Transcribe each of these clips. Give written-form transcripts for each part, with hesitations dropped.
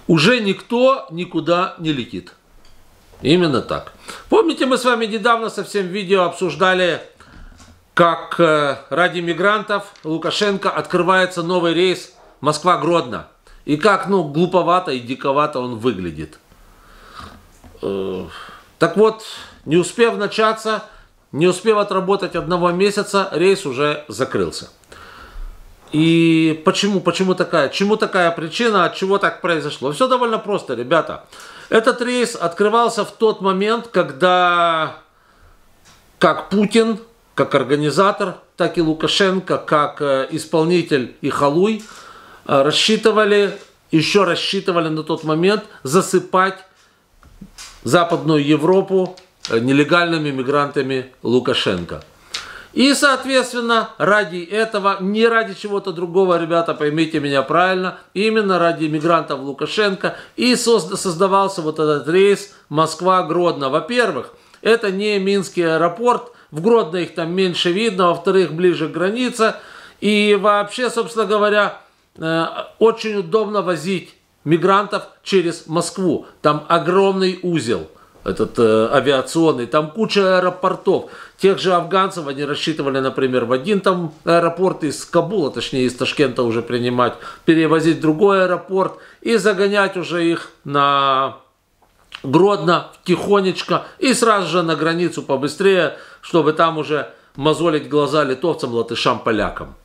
уже никто никуда не летит. Именно так. Помните, мы с вами недавно совсем видео обсуждали, как ради мигрантов Лукашенко открывается новый рейс Москва-Гродно. И как, глуповато и диковато он выглядит. Так вот, не успев начаться, не успев отработать 1 месяца, рейс уже закрылся. И почему такая? Чему такая причина? От чего так произошло? Все довольно просто, ребята. Этот рейс открывался в тот момент, когда как Путин, как организатор, так и Лукашенко, как исполнитель и халуй, еще рассчитывали на тот момент засыпать Западную Европу нелегальными мигрантами Лукашенко. И, соответственно, ради этого, не ради чего-то другого, ребята, поймите меня правильно, именно ради мигрантов Лукашенко и создавался вот этот рейс Москва-Гродно. Во-первых, это не Минский аэропорт, в Гродно их там меньше видно, во-вторых, ближе к границе. И вообще, собственно говоря, очень удобно возить мигрантов через Москву. Там огромный узел. Этот авиационный, там куча аэропортов. Тех же афганцев они рассчитывали, например, в один там аэропорт из Кабула, точнее из Ташкента уже принимать, перевозить в другой аэропорт и загонять уже их на Гродно тихонечко и сразу же на границу побыстрее, чтобы там уже мозолить глаза литовцам, латышам, полякам.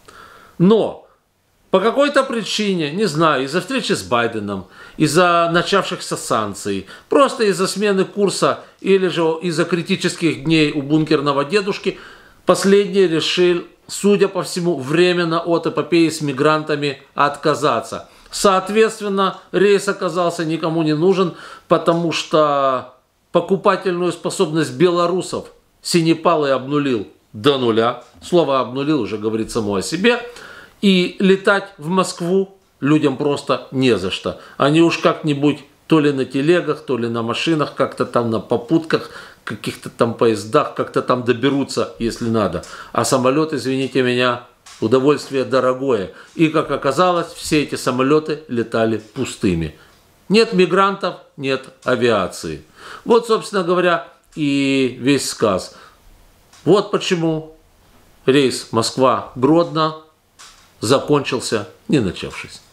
Но по какой-то причине, не знаю, из-за встречи с Байденом, из-за начавшихся санкций, просто из-за смены курса или же из-за критических дней у бункерного дедушки, последний решил, судя по всему, временно от эпопеи с мигрантами отказаться. Соответственно, рейс оказался никому не нужен, потому что покупательную способность белорусов Синепалый обнулил до нуля. Слово «обнулил» уже говорит само о себе. И летать в Москву людям просто не за что. Они уж как-нибудь то ли на телегах, то ли на машинах, как-то там на попутках, каких-то там поездах, как-то там доберутся, если надо. А самолет, извините меня, удовольствие дорогое. И, как оказалось, все эти самолеты летали пустыми. Нет мигрантов, нет авиации. Вот, собственно говоря, и весь сказ. Вот почему рейс Москва-Гродно закончился, не начавшись.